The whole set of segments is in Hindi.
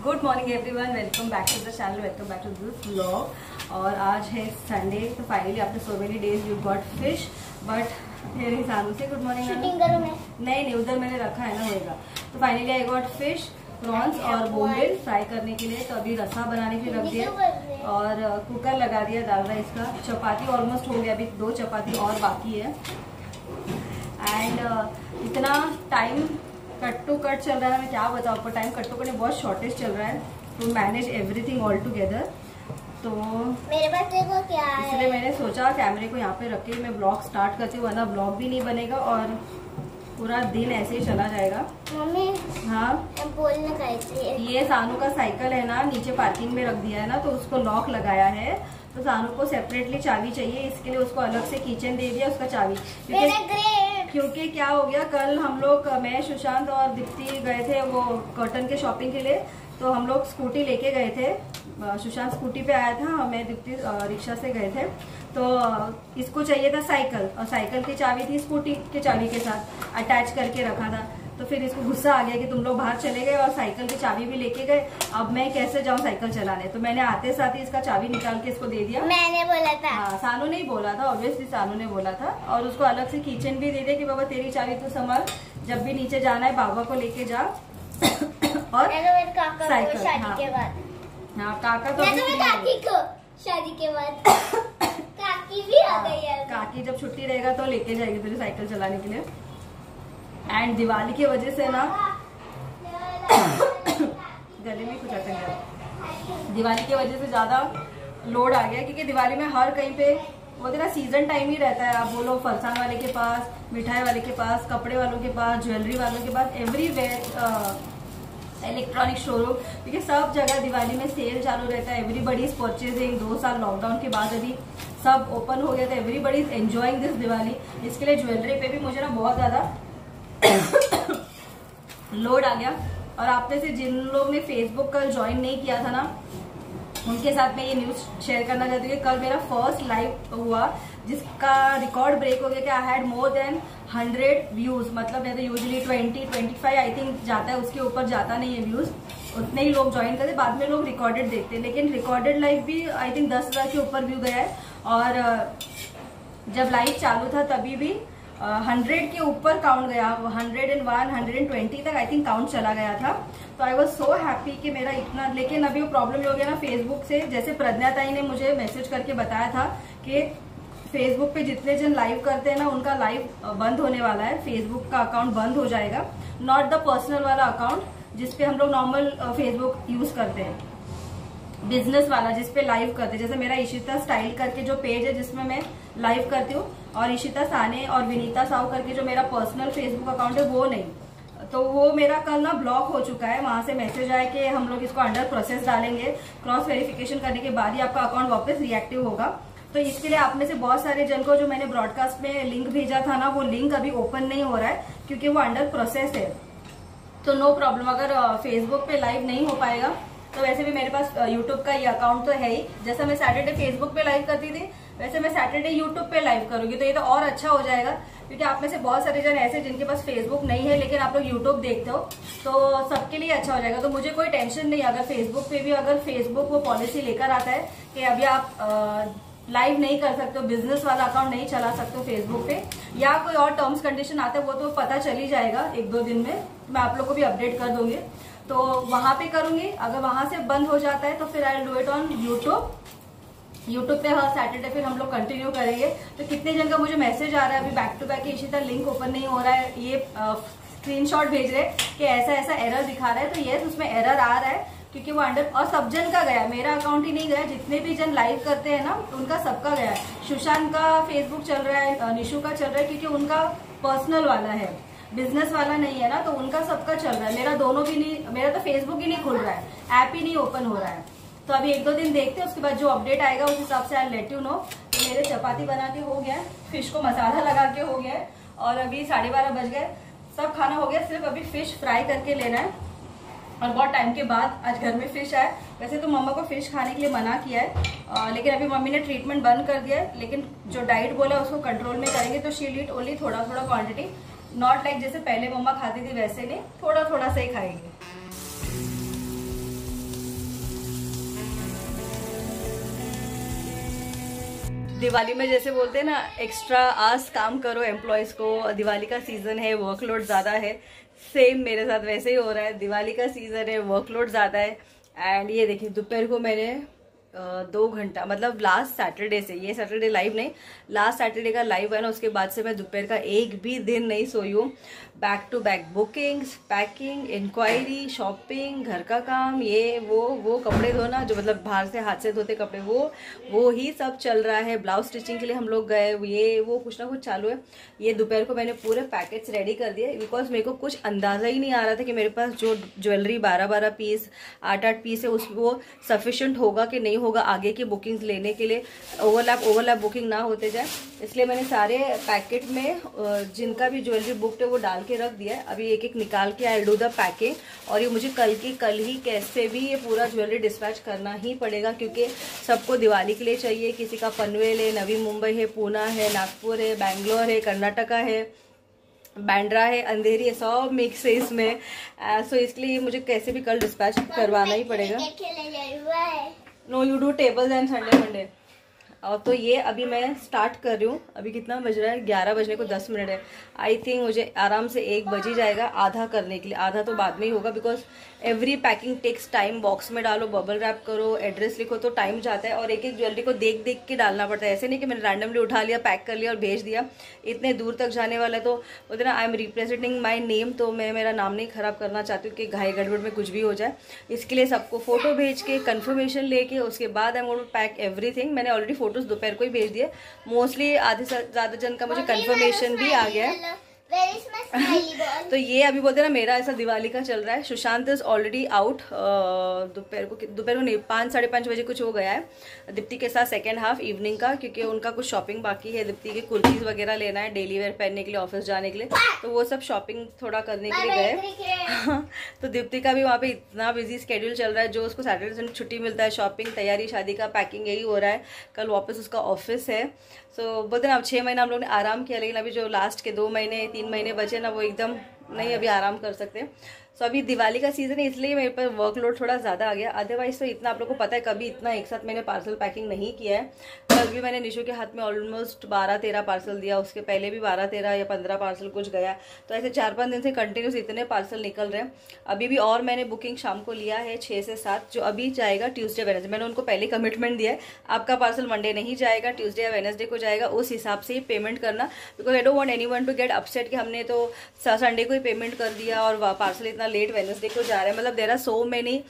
Good morning everyone, welcome back to the channel, welcome back to this vlog. और आज है संडे, तो finally after so many days you got fish. But मेरे हिसाब से गुड मॉर्निंग नहीं, उधर मैंने रखा है ना, होएगा। तो finally I got fish, prawns और बोम्बिल फ्राई करने के लिए। तो अभी रसा बनाने के लिए रख दिया और कुकर लगा दिया दाल राइस का। चपाती ऑलमोस्ट हो गया, अभी 2 चपाती और बाकी है। एंड इतना टाइम कट टू कट चल रहा है, मैं क्या बताऊँ आपको। टाइम कट टू कट बहुत शॉर्टेज चल रहा है to manage everything all together. तो मेरे पास देखो क्या है, इसलिए मैंने सोचा कैमरे को यहाँ पे रख के मैं ब्लॉग स्टार्ट करती हूँ, वरना ब्लॉग भी नहीं बनेगा और पूरा दिन ऐसे ही चला जाएगा। मम्मी हाँ, बोलने का इसलिए ये सानू का साइकिल है ना, नीचे पार्किंग में रख दिया है ना, तो उसको लॉक लगाया है। तो सानू को सेपरेटली चाबी चाहिए, इसके लिए उसको अलग से किचन दे दिया उसका चाबी। क्योंकि क्या हो गया, कल हम लोग, मैं, सुशांत और दीप्ति गए थे वो कॉटन के शॉपिंग के लिए। तो हम लोग स्कूटी लेके गए थे, सुशांत स्कूटी पे आया था, मैं दीप्ति रिक्शा से गए थे। तो इसको चाहिए था साइकिल, और साइकिल की चाबी थी स्कूटी के चाबी के साथ अटैच करके रखा था। तो फिर इसको गुस्सा आ गया कि तुम लोग बाहर चले गए और साइकिल की चाबी भी लेके गए, अब मैं कैसे जाऊं साइकिल चलाने। तो मैंने आते साथ ही इसका चाबी निकाल के इसको दे दिया। मैंने बोला था। हाँ, सानू ने ही बोला था, ऑब्वियसली सानू ने बोला था। और उसको अलग से किचन भी दे दिया कि बाबा तेरी चाबी तू संभाल, जब भी नीचे जाना है बाबा को लेके जा। और काका साइकिल, शादी के बाद। हाँ, काका तो काकी को शादी के बाद काकी भी आ गई है। काकी जब छुट्टी रहेगा तो लेके जाएगी तुझे साइकिल चलाने के लिए। एंड दिवाली की वजह से ना गले में कुछ अटक गया, दिवाली की वजह से ज्यादा लोड आ गया, क्योंकि दिवाली में हर कहीं पे वो ना सीजन टाइम ही रहता है। आप बोलो फरसान वाले के पास, मिठाई वाले के पास, कपड़े वालों के पास, ज्वेलरी वालों के पास, एवरीवेयर, इलेक्ट्रॉनिक शोरूम, क्योंकि सब जगह दिवाली में सेल चालू रहता है। Everybody is purchasing. 2 साल लॉकडाउन के बाद अभी सब ओपन हो गया था, everybody is enjoying this Diwali. इसके लिए ज्वेलरी पे भी मुझे ना बहुत ज्यादा लोड आ गया। और आप में से जिन लोग ने फेसबुक कल ज्वाइन नहीं किया था ना, उनके साथ मैं ये न्यूज शेयर करना चाहती हूँ कि कल मेरा फर्स्ट लाइव हुआ जिसका रिकॉर्ड ब्रेक हो गया कि I had more than 100 views. मतलब नहीं तो यूजुअली 20-25 आई थिंक जाता है, उसके ऊपर जाता नहीं है व्यूज। उतने ही लोग ज्वाइन करते, बाद में लोग रिकॉर्डेड देखते हैं, लेकिन रिकॉर्डेड लाइव भी आई थिंक 10,000 के ऊपर व्यू गया है। और जब लाइव चालू था तभी भी 100 के ऊपर काउंट गया, 101, 120 तक आई थिंक काउंट चला गया था। तो आई वॉज सो हैप्पी कि मेरा इतना। लेकिन अभी वो प्रॉब्लम हो गया ना फेसबुक से, जैसे प्रज्ञा ताई ने मुझे मैसेज करके बताया था कि फेसबुक पे जितने जन लाइव करते हैं ना, उनका लाइव बंद होने वाला है, फेसबुक का अकाउंट बंद हो जाएगा। नॉट द पर्सनल वाला अकाउंट जिसपे हम लोग नॉर्मल फेसबुक यूज करते हैं, बिजनेस वाला जिसपे लाइव करते हैं। जैसे मेरा इशिता स्टाइल करके जो पेज है जिसमें मैं लाइव करती हूँ, और इशिता साने और विनीता साहू करके जो मेरा पर्सनल फेसबुक अकाउंट है वो नहीं। तो वो मेरा कल ना ब्लॉक हो चुका है। वहां से मैसेज आया कि हम लोग इसको अंडर प्रोसेस डालेंगे, क्रॉस वेरिफिकेशन करने के बाद ही आपका अकाउंट वापस रिएक्टिव होगा। तो इसके लिए आप में से बहुत सारे जन को जो मैंने ब्रॉडकास्ट में लिंक भेजा था ना, वो लिंक अभी ओपन नहीं हो रहा है क्योंकि वो अंडर प्रोसेस है। तो नो प्रॉब्लम, अगर फेसबुक पे लाइव नहीं हो पाएगा तो वैसे भी मेरे पास यूट्यूब का ये अकाउंट तो है ही। जैसा मैं सैटरडे फेसबुक पे लाइव करती थी, वैसे मैं सैटरडे यूट्यूब पे लाइव करूंगी। तो ये तो और अच्छा हो जाएगा, क्योंकि आप में से बहुत सारे जन ऐसे जिनके पास फेसबुक नहीं है लेकिन आप लोग यूट्यूब देखते हो, तो सबके लिए अच्छा हो जाएगा। तो मुझे कोई टेंशन नहीं, अगर फेसबुक पे भी अगर फेसबुक वो पॉलिसी लेकर आता है कि अभी आप लाइव नहीं कर सकते हो, बिजनेस वाला अकाउंट नहीं चला सकते हो फेसबुक पे, या कोई और टर्म्स कंडीशन आता है, वो तो पता चल ही जाएगा 1-2 दिन में। मैं आप लोग को भी अपडेट कर दूंगी, तो वहां पे करूंगी। अगर वहां से बंद हो जाता है तो फिर I will do it on YouTube पे हर सैटरडे फिर हम लोग कंटिन्यू करेंगे। तो कितने जन का मुझे मैसेज आ रहा है अभी back to back, Ishita link open नहीं हो रहा है, ये स्क्रीनशॉट भेज रहे कि ऐसा ऐसा एरर दिखा रहा है। तो यस, उसमें एरर आ रहा है क्योंकि वो अंडर, और सब जन का गया, मेरा अकाउंट ही नहीं गया। जितने भी जन लाइव करते हैं ना उनका सबका गया है। सुशांत का फेसबुक चल रहा है, निशु का चल रहा है, क्योंकि उनका पर्सनल वाला है, बिजनेस वाला नहीं है ना, तो उनका सबका चल रहा है। मेरा दोनों भी नहीं, मेरा तो फेसबुक ही नहीं खुल रहा है, ऐप ही नहीं ओपन हो रहा है। तो अभी 1-2 दिन देखते हैं, उसके बाद जो अपडेट आएगा उस हिसाब से आई लेट यू नो। तो मेरे चपाती बना के हो गया, फिश को मसाला लगा के हो गया, और अभी 12:30 बज गए, सब खाना हो गया, सिर्फ अभी फिश फ्राई करके लेना है। और बहुत टाइम के बाद आज घर में फिश आया। वैसे तो मम्मा को फिश खाने के लिए मना किया है, लेकिन अभी मम्मी ने ट्रीटमेंट बंद कर दिया है। लेकिन जो डाइट बोला उसको कंट्रोल में करेंगे, तो शील ईट ओनली थोड़ा थोड़ा क्वांटिटी, नॉट लाइक जैसे पहले मम्मा खाती थी वैसे नहीं, थोड़ा थोड़ा सा ही खाएंगे। दिवाली में जैसे बोलते हैं ना, एक्स्ट्रा आवर्स काम करो एम्प्लॉयज को, दिवाली का सीजन है, वर्कलोड ज्यादा है। सेम मेरे साथ वैसे ही हो रहा है, दिवाली का सीजन है, वर्कलोड ज्यादा है। एंड ये देखिए दोपहर को मैंने 2 घंटा, मतलब लास्ट सैटरडे से, ये सैटरडे लाइव नहीं, लास्ट सैटरडे का लाइव है ना, उसके बाद से मैं दोपहर का एक भी दिन नहीं सोई हूँ। Back to back bookings, packing, inquiry, shopping, घर का काम, ये वो कपड़े धोना, जो मतलब बाहर से हाथ से धोते कपड़े, वो ही सब चल रहा है। ब्लाउज स्टिचिंग के लिए हम लोग गए, ये वो कुछ ना कुछ चालू है। ये दोपहर को मैंने पूरे पैकेट्स रेडी कर दिए, बिकॉज मेरे को कुछ अंदाजा ही नहीं आ रहा था कि मेरे पास जो ज्वेलरी 12-12 पीस, 8-8 पीस है, वो सफिशिएंट होगा कि नहीं होगा आगे की बुकिंग्स लेने के लिए, ओवरलैप बुकिंग ना होते जाए। इसलिए मैंने सारे पैकेट में जिनका भी ज्वेलरी बुकड है वो डाल के रख दिया है। अभी एक एक निकाल के आई डू द पैकिंग, और ये मुझे कल ही कैसे भी ये पूरा ज्वेलरी डिस्पैच करना ही पड़ेगा, क्योंकि सबको दिवाली के लिए चाहिए। किसी का पनवेल है, नवी मुंबई है, पूना है, नागपुर है, बैंगलोर है, कर्नाटका है, बैंड्रा है, अंधेरी है, सब मिक्स है इसमें। सो इसलिए मुझे कैसे भी कल डिस्पैच करवाना ही पड़ेगा। No you do tables and Sunday Monday. और तो ये अभी मैं स्टार्ट कर रही हूँ। अभी कितना बज रहा है, 11 बजने को 10 मिनट है। आई थिंक मुझे आराम से 1 बज ही जाएगा आधा करने के लिए। आधा तो बाद में ही होगा, because every packing takes time. Box में डालो, बबल रैप करो, एड्रेस लिखो, तो टाइम जाता है। और एक एक ज्वेलरी को देख देख के डालना पड़ता है। ऐसे नहीं कि मैंने रैंडमली उठा लिया, पैक कर लिया और भेज दिया। इतने दूर तक जाने वाला है, तो बोलते ना I am representing my name, तो मैं मेरा नाम नहीं खराब करना चाहती हूँ कि घाई गड़बड़ में कुछ भी हो जाए। इसके लिए सबको फोटो भेज के कन्फर्मेशन लेके उसके बाद I am going to pack everything. मैंने ऑलरेडी फोटोज दोपहर को ही भेज दिए। मोस्टली आधे से ज़्यादा जन का मुझे कन्फर्मेशन भी आ गया है। तो ये अभी बोलते ना मेरा ऐसा दिवाली का चल रहा है। Sushant is already out. दोपहर को नहीं, 5-5:30 बजे कुछ हो गया है दीप्ति के साथ सेकेंड हाफ इवनिंग का, क्योंकि उनका कुछ शॉपिंग बाकी है। दीप्ति के कुर्तीज वगैरह लेना है डेली वेयर पहनने के लिए, ऑफिस जाने के लिए, तो वो सब शॉपिंग थोड़ा करने के लिए गए। तो दीप्ति का भी वहाँ पे इतना बिजी स्केड्यूल चल रहा है। जो उसको सैटरडे संडे छुट्टी मिलता है, शॉपिंग, तैयारी, शादी का पैकिंग, यही हो रहा है। कल वापस उसका ऑफिस है। सो बोलते ना अब 6 महीना हम लोग ने आराम किया, लेकिन अभी जो लास्ट के 2-3 महीने बचे ना, वो एकदम नहीं अभी आराम कर सकते। सो अभी दिवाली का सीजन है, इसलिए मेरे पर वर्कलोड थोड़ा ज़्यादा आ गया। अदरवाइज तो इतना आप लोग को पता है, कभी इतना एक साथ मैंने पार्सल पैकिंग नहीं किया है। कल भी मैंने निशु के हाथ में ऑलमोस्ट 12-13 पार्सल दिया, उसके पहले भी 12-13 या 15 पार्सल कुछ गया। तो ऐसे 4-5 दिन से कंटिन्यूस इतने पार्सल निकल रहे हैं। अभी भी और मैंने बुकिंग शाम को लिया है 6 से 7, जो अभी जाएगा ट्यूसडे वेडनेसडे। मैंने उनको पहले कमिटमेंट दिया है, आपका पार्सल मंडे नहीं जाएगा, ट्यूसडे या वेडनेसडे को जाएगा। उस हिसाब से ही पेमेंट करना, because I don't want anyone to get upset कि हमने तो संडे को ही पेमेंट कर दिया और पार्सल इतना लेट वेडनेसडे को जा रहा है। मतलब there are so many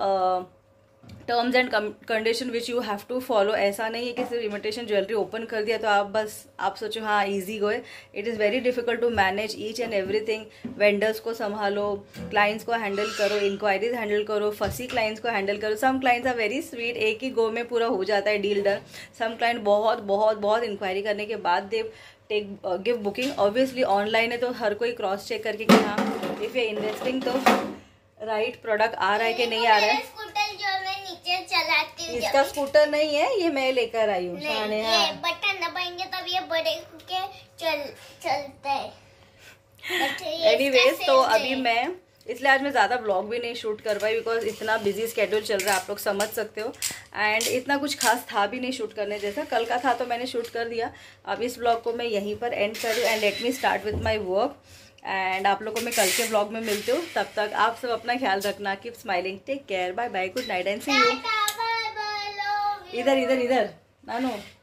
terms and condition which you have to follow. ऐसा नहीं है कि सिर्फ इमिटेशन ज्वेलरी ओपन कर दिया तो आप सोचो हाँ इजी गो है। It is very difficult to manage each and everything. Vendors को संभालो, क्लाइंट्स को हैंडल करो, इंक्वायरीज हैंडल करो, फंसी क्लाइंट्स को हैंडल करो। Some clients are very sweet, एक ही गो में पूरा हो जाता है डील डन। सम क्लाइंट बहुत इंक्वायरी करने के बाद they give booking. Obviously online है तो हर कोई क्रॉस चेक करके कि हाँ इफ यू इन्वेस्टिंग तो राइट प्रोडक्ट आ रहा है कि नहीं आ रहा है। स्कूटर जो मैं नीचे चलाती हूँ, इसका स्कूटर नहीं है, ये मैं लेकर आई हूँ। ये बटन दबाएंगे तब ये बड़े के चलता है। एनीवेज तो अभी मैं इसलिए आज मैं ज़्यादा ब्लॉग भी नहीं शूट कर पाई, बिकॉज इतना बिजी स्केड्यूल चल रहा है, आप लोग समझ सकते हो। एंड इतना कुछ खास था भी नहीं शूट करने जैसा। कल का था तो मैंने शूट कर दिया। अब इस ब्लॉग को मैं यहीं पर एंड करूँ and let me start with my work. And आप लोग को मैं कल के ब्लॉग में मिलती हूँ। तब तक आप सब अपना ख्याल रखना। Keep smiling, take care, bye bye, good night and see you. इधर नानू।